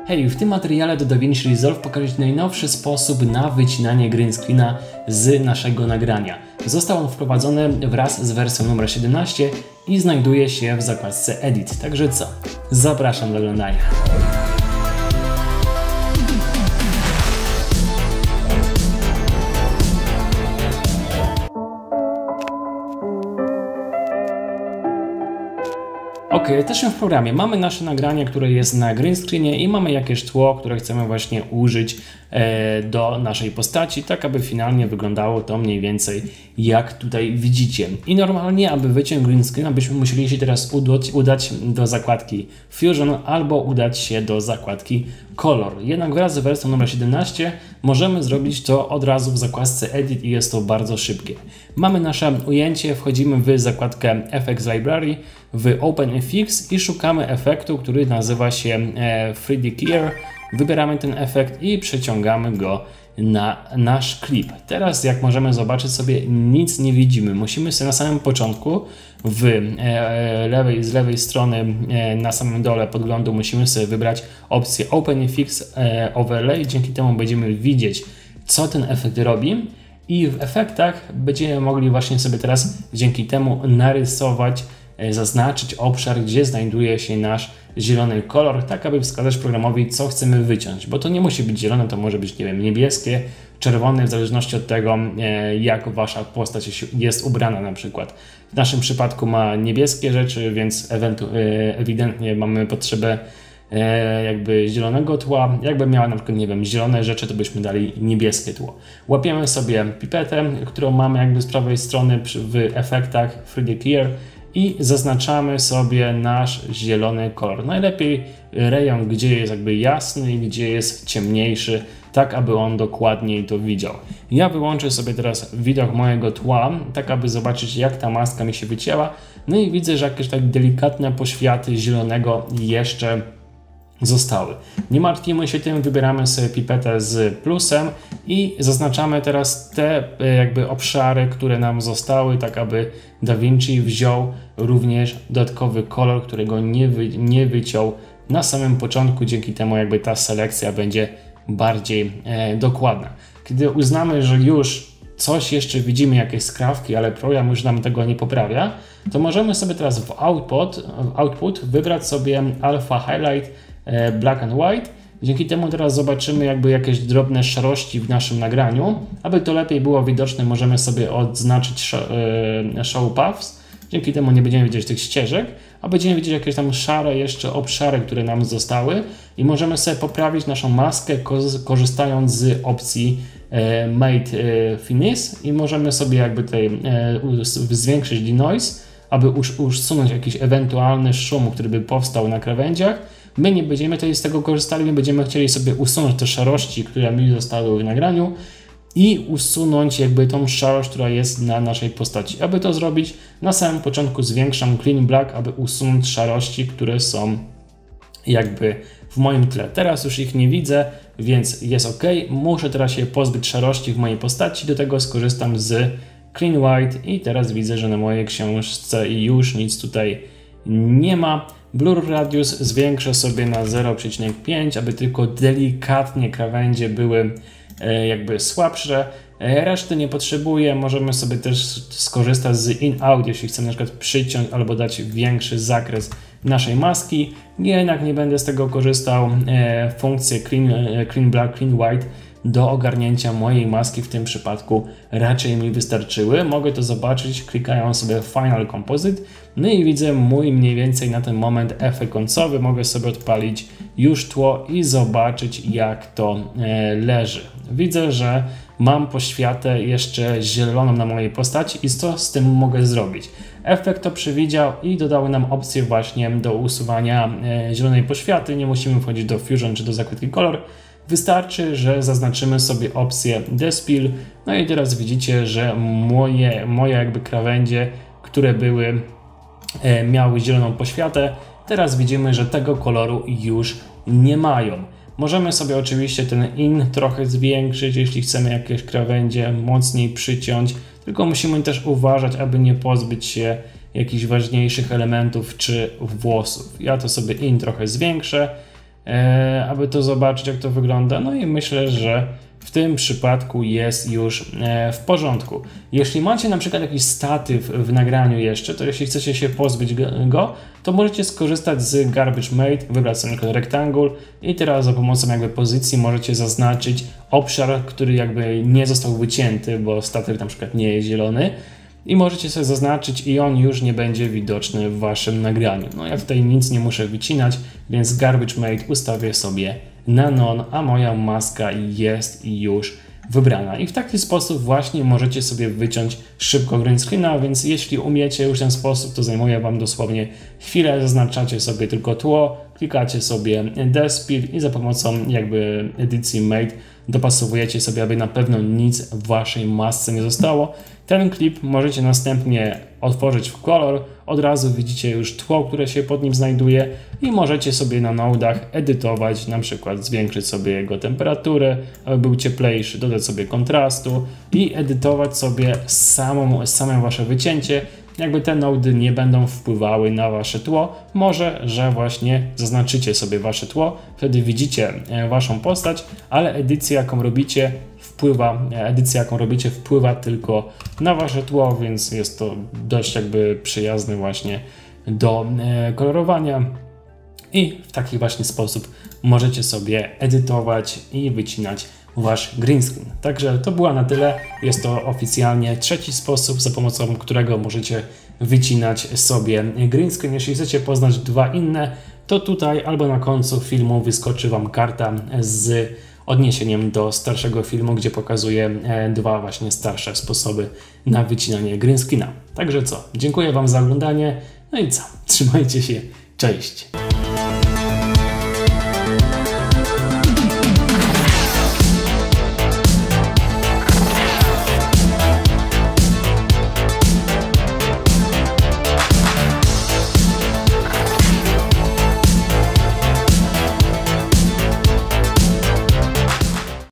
Hej, w tym materiale do DaVinci Resolve pokażę Ci najnowszy sposób na wycinanie green screena z naszego nagrania. Został on wprowadzony wraz z wersją numer 17 i znajduje się w zakładce Edit. Także co? Zapraszam do oglądania. Ok, jesteśmy w programie. Mamy nasze nagranie, które jest na green screenie i mamy jakieś tło, które chcemy właśnie użyć do naszej postaci, tak aby finalnie wyglądało to mniej więcej jak tutaj widzicie. I normalnie, aby wyciąć green screen, byśmy musieli się teraz udać do zakładki Fusion albo udać się do zakładki Color. Jednak wraz z wersją numer 17 możemy zrobić to od razu w zakładce Edit i jest to bardzo szybkie. Mamy nasze ujęcie, wchodzimy w zakładkę FX Library, w OpenFX i szukamy efektu, który nazywa się 3D Keyer. Wybieramy ten efekt i przeciągamy go na nasz klip. Teraz, jak możemy zobaczyć sobie, nic nie widzimy. Musimy sobie na samym początku z lewej strony na samym dole podglądu musimy sobie wybrać opcję OpenFX Overlay. Dzięki temu będziemy widzieć, co ten efekt robi. I w efektach będziemy mogli właśnie sobie teraz dzięki temu narysować, zaznaczyć obszar, gdzie znajduje się nasz zielony kolor, tak aby wskazać programowi, co chcemy wyciąć, bo to nie musi być zielone, to może być, nie wiem, niebieskie, czerwone, w zależności od tego, jak wasza postać jest ubrana na przykład. W naszym przypadku ma niebieskie rzeczy, więc ewidentnie mamy potrzebę jakby zielonego tła. Jakby miała na przykład, nie wiem, zielone rzeczy, to byśmy dali niebieskie tło. Łapiemy sobie pipetę, którą mamy jakby z prawej strony w efektach 3D Keyer i zaznaczamy sobie nasz zielony kolor. Najlepiej rejon, gdzie jest jakby jasny i gdzie jest ciemniejszy, tak aby on dokładniej to widział. Ja wyłączę sobie teraz widok mojego tła, tak aby zobaczyć, jak ta maska mi się wycięła. No i widzę, że jakieś tak delikatne poświaty zielonego jeszcze zostały. Nie martwimy się tym, wybieramy sobie pipetę z plusem i zaznaczamy teraz te jakby obszary, które nam zostały, tak aby DaVinci wziął również dodatkowy kolor, którego nie wyciął na samym początku. Dzięki temu jakby ta selekcja będzie bardziej dokładna. Kiedy uznamy, że już coś jeszcze widzimy, jakieś skrawki, ale program już nam tego nie poprawia, to możemy sobie teraz w output wybrać sobie Alpha Highlight Black and White. Dzięki temu teraz zobaczymy jakby jakieś drobne szarości w naszym nagraniu. Aby to lepiej było widoczne, możemy sobie odznaczyć Show Paths. Dzięki temu nie będziemy widzieć tych ścieżek, a będziemy widzieć jakieś tam szare jeszcze obszary, które nam zostały i możemy sobie poprawić naszą maskę korzystając z opcji Made Finish i możemy sobie jakby tutaj zwiększyć denoise, aby usunąć jakiś ewentualny szum, który by powstał na krawędziach. My nie będziemy tutaj z tego korzystali, my będziemy chcieli sobie usunąć te szarości, które mi zostały w nagraniu i usunąć jakby tą szarość, która jest na naszej postaci. Aby to zrobić, na samym początku zwiększam Clean Black, aby usunąć szarości, które są jakby w moim tle. Teraz już ich nie widzę, więc jest ok. Muszę teraz się pozbyć szarości w mojej postaci, do tego skorzystam z Clean White i teraz widzę, że na mojej książce już nic tutaj nie ma. Blur Radius zwiększę sobie na 0,5, aby tylko delikatnie krawędzie były jakby słabsze. Reszty nie potrzebuję. Możemy sobie też skorzystać z In-Out, jeśli chcemy na przykład przyciąć albo dać większy zakres naszej maski. Jednak nie będę z tego korzystał. Funkcje Clean Black, Clean White do ogarnięcia mojej maski w tym przypadku raczej mi wystarczyły. Mogę to zobaczyć klikając sobie Final Composite. No i widzę mój mniej więcej na ten moment efekt końcowy. Mogę sobie odpalić już tło i zobaczyć, jak to leży. Widzę, że mam poświatę jeszcze zieloną na mojej postaci i co z tym mogę zrobić? Efekt to przewidział i dodał nam opcję właśnie do usuwania zielonej poświaty. Nie musimy wchodzić do Fusion czy do zakładki Color. Wystarczy, że zaznaczymy sobie opcję Despill. No i teraz widzicie, że moje jakby krawędzie, które miały zieloną poświatę, teraz widzimy, że tego koloru już nie mają. Możemy sobie oczywiście ten In trochę zwiększyć, jeśli chcemy jakieś krawędzie mocniej przyciąć, tylko musimy też uważać, aby nie pozbyć się jakichś ważniejszych elementów czy włosów. Ja to sobie In trochę zwiększę. aby to zobaczyć, jak to wygląda. No i myślę, że w tym przypadku jest już w porządku. Jeśli macie na przykład jakiś statyw w nagraniu jeszcze, to jeśli chcecie się pozbyć go, to możecie skorzystać z Garbage Made, wybrać sobie Rectangle i teraz za pomocą pozycji możecie zaznaczyć obszar, który nie został wycięty, bo statyw na przykład nie jest zielony. I możecie sobie zaznaczyć i on już nie będzie widoczny w waszym nagraniu. No ja tutaj nic nie muszę wycinać, więc Garbage Made ustawię sobie na None, a moja maska jest już wybrana. I w taki sposób właśnie możecie sobie wyciąć szybko green screena, więc jeśli umiecie już w ten sposób, to zajmuje wam dosłownie chwilę, zaznaczacie sobie tylko tło, klikacie sobie Depth Speed i za pomocą edycji Made dopasowujecie sobie, aby na pewno nic w waszej masce nie zostało. Ten klip możecie następnie otworzyć w kolor, od razu widzicie już tło, które się pod nim znajduje i możecie sobie na nodach edytować, na przykład zwiększyć sobie jego temperaturę, aby był cieplejszy, dodać sobie kontrastu i edytować sobie same wasze wycięcie. Te nody nie będą wpływały na wasze tło, może, że właśnie zaznaczycie sobie wasze tło, wtedy widzicie waszą postać, ale edycja, jaką robicie, wpływa tylko na wasze tło, więc jest to dość przyjazne właśnie do kolorowania i w taki właśnie sposób możecie sobie edytować i wycinać wasz green screen. Także to było na tyle. Jest to oficjalnie trzeci sposób, za pomocą którego możecie wycinać sobie green screen. Jeśli chcecie poznać dwa inne, to tutaj albo na końcu filmu wyskoczy wam karta z odniesieniem do starszego filmu, gdzie pokazuję dwa właśnie starsze sposoby na wycinanie green screena. Także co? Dziękuję wam za oglądanie. No i co? Trzymajcie się. Cześć!